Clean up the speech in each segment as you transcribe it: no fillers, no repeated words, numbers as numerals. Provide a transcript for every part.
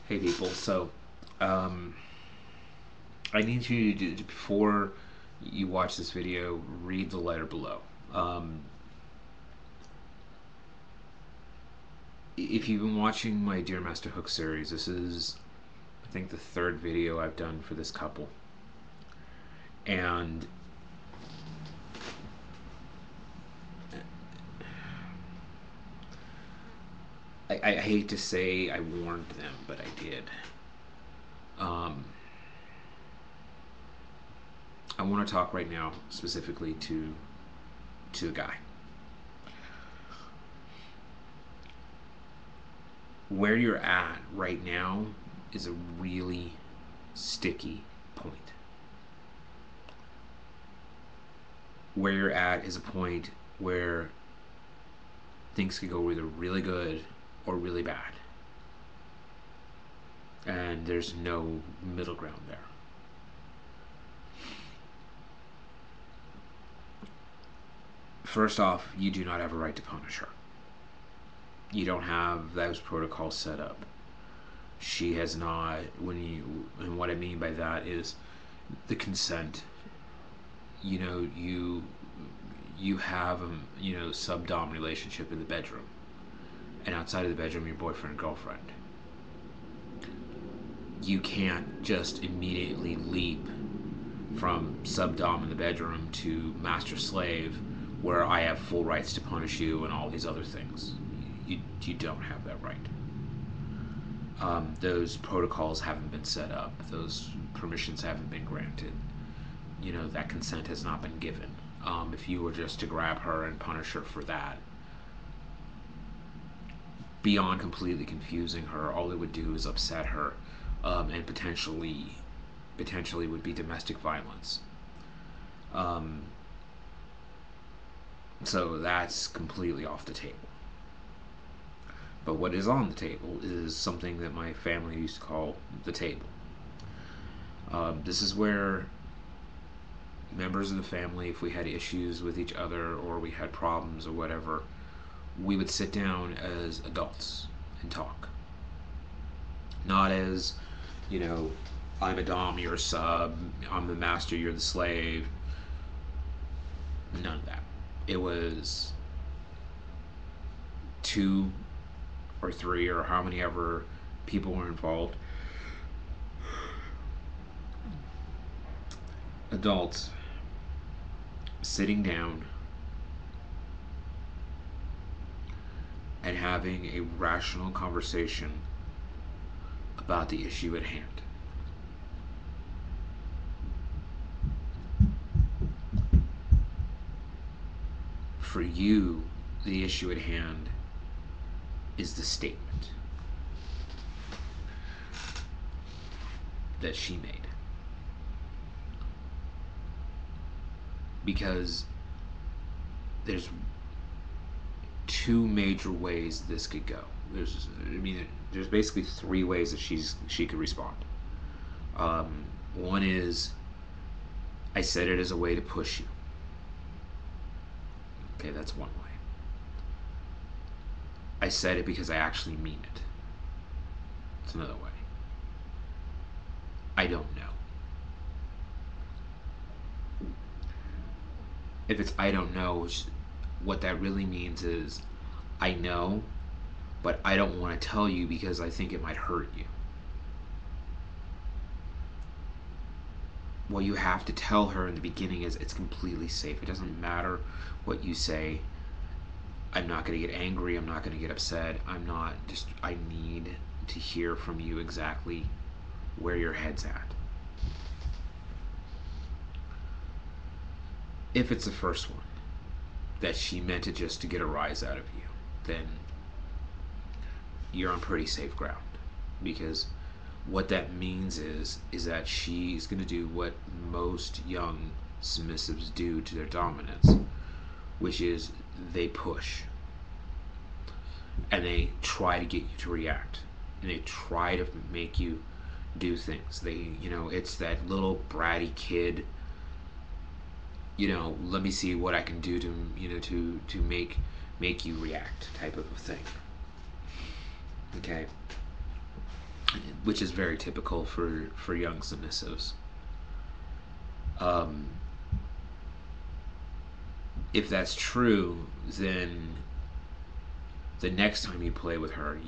Hey people, so um, I need you to, before you watch this video, read the letter below. Um, if you've been watching my Dear Master Hook series, this is, I think, the third video I've done for this couple. And I hate to say I warned them, but I did. Um, I want to talk right now specifically to the guy. Where you're at right now is a really sticky point. Where you're at is a point where things could go either really good or really bad. And there's no middle ground there. First off, you do not have a right to punish her. You don't have those protocols set up. She has not, and what I mean by that is the consent. You have subdom relationship in the bedroom, and outside of the bedroom, your boyfriend and girlfriend. You can't just immediately leap from subdom in the bedroom to master slave, where I have full rights to punish you and all these other things. You don't have that right. Those protocols haven't been set up. Those permissions haven't been granted. That consent has not been given. If you were just to grab her and punish her for that, beyond completely confusing her, all it would do is upset her, and potentially would be domestic violence. Um, so that's completely off the table. But what is on the table is something that my family used to call the table. This is where members of the family, if we had issues with each other or we had problems or whatever, we would sit down as adults and talk. Not as, I'm a dom, you're a sub, I'm the master, you're the slave. None of that. It was two or three or how many ever people were involved. Adults sitting down and having a rational conversation about the issue at hand. For you, the issue at hand is the statement that she made. Because there's two major ways this could go. There's basically three ways that she could respond. One is, I said it as a way to push you. Okay, that's one way. I said it because I actually mean it. It's another way. I don't know. If it's I don't know, what that really means is I know, but I don't want to tell you because I think it might hurt you. What you have to tell her in the beginning is it's completely safe. It doesn't matter what you say. I'm not going to get angry. I'm not going to get upset. I need to hear from you exactly where your head's at. If it's the first one, that she meant it just to get a rise out of you, then you're on pretty safe ground. Because what that means is that she's going to do what most young submissives do to their dominance, which is they push. And they try to get you to react. And they try to make you do things. It's that little bratty kid, let me see what I can do to make you react type of a thing. Okay. which is very typical for young submissives. Um, if that's true, then the next time you play with her,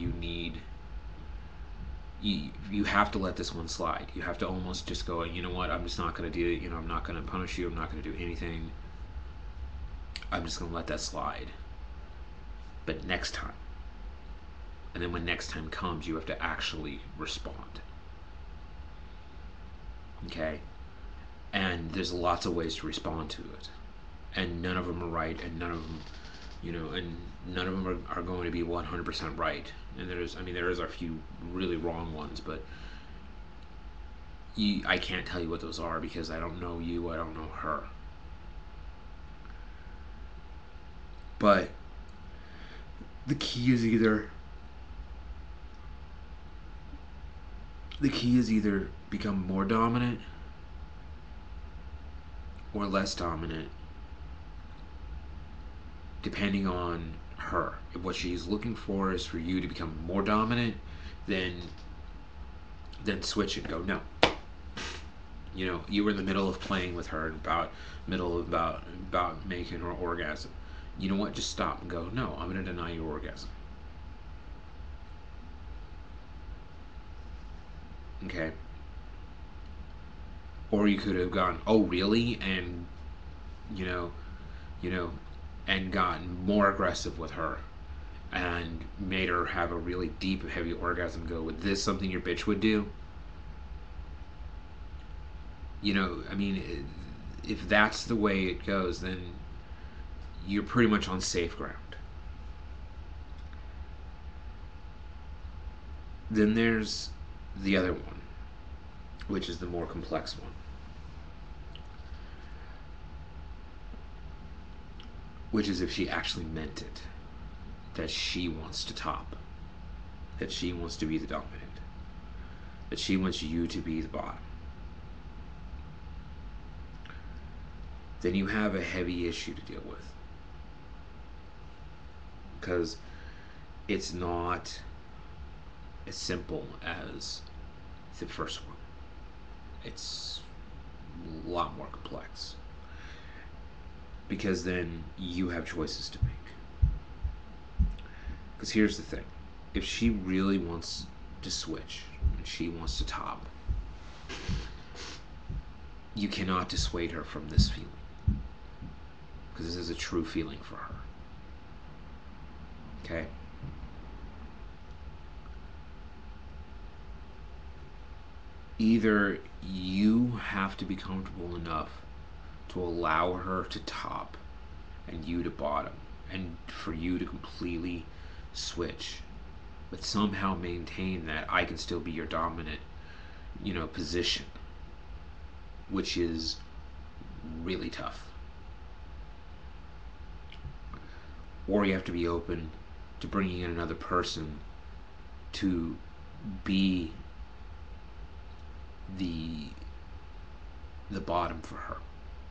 you have to let this one slide. You have to almost just go, you know what, I'm just not going to do it. I'm not going to punish you. I'm not going to do anything. I'm just going to let that slide. But next time. And then when next time comes, you have to actually respond. Okay? And there's lots of ways to respond to it. And none of them are right, and none of them, and none of them are going to be 100% right. And there is a few really wrong ones, but I can't tell you what those are because I don't know you, I don't know her. But the key is either become more dominant or less dominant, depending on her. If what she's looking for is for you to become more dominant, then switch and go, no. You were in the middle of playing with her, about making her orgasm. You know what? Just stop and go, no, I'm going to deny your orgasm. Okay? Or you could have gone, oh, really? And, and gotten more aggressive with her and made her have a really deep, heavy orgasm. Go, with this something your bitch would do? If that's the way it goes, then you're pretty much on safe ground. Then there's the other one, which is the more complex one, which is if she actually meant it, that she wants to top, that she wants to be the dominant, that she wants you to be the bottom. Then you have a heavy issue to deal with, because it's not as simple as the first one. It's a lot more complex, because then you have choices to make. Because here's the thing, if she really wants to switch and she wants to top, you cannot dissuade her from this feeling, because this is a true feeling for her. Okay? Either you have to be comfortable enough to allow her to top and you to bottom, and for you to completely switch, but somehow maintain that I can still be your dominant, position, which is really tough. Or you have to be open to bringing in another person to be the bottom for her.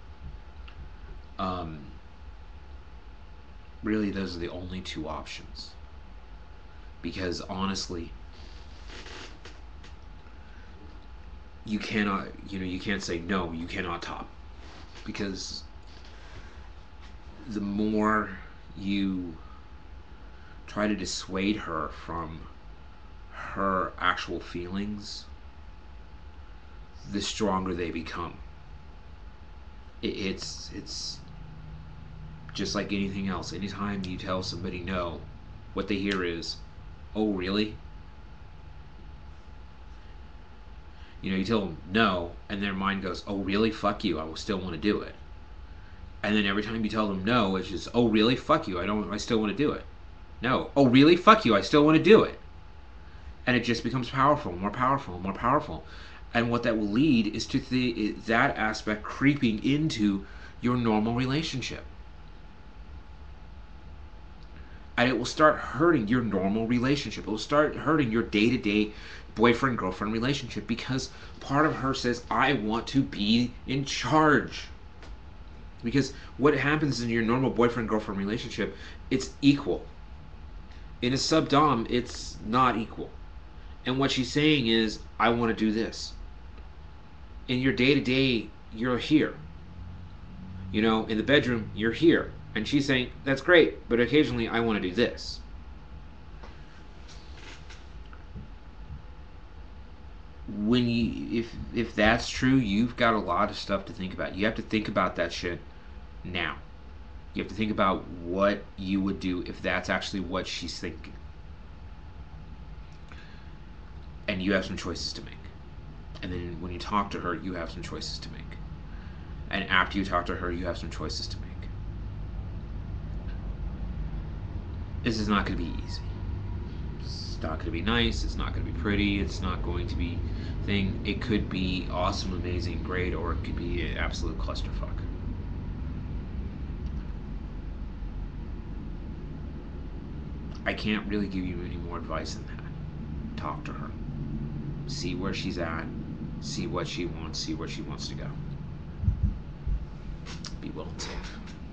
Really, those are the only two options. Because honestly, you cannot, you can't say, no, you cannot top. Because the more you try to dissuade her from her actual feelings, the stronger they become. It's just like anything else. Anytime you tell somebody no, what they hear is, oh, really? You tell them no, and their mind goes, oh, really? Fuck you, I will still want to do it. And then every time you tell them no, it's just, oh, really? Fuck you, I still want to do it. No. Oh, really? Fuck you, I still want to do it. And it just becomes powerful, more powerful, more powerful. And what that will lead is to that aspect creeping into your normal relationship. And it will start hurting your normal relationship. It will start hurting your day-to-day boyfriend-girlfriend relationship, because part of her says, I want to be in charge. Because what happens in your normal boyfriend-girlfriend relationship, it's equal. In a sub-dom, it's not equal. And what she's saying is, I want to do this. In your day to day, you're here. You know, in the bedroom, you're here. And she's saying, that's great, but occasionally I want to do this. When you, if that's true, you've got a lot of stuff to think about. You have to think about that shit now. You have to think about what you would do if that's actually what she's thinking. And you have some choices to make. And then when you talk to her, you have some choices to make. And after you talk to her, you have some choices to make. This is not going to be easy. It's not going to be nice. It's not going to be pretty. It's not going to be thing. It could be awesome, amazing, great, or it could be an absolute clusterfuck. I can't really give you any more advice than that. Talk to her. See where she's at. See what she wants. See where she wants to go. Be well and safe.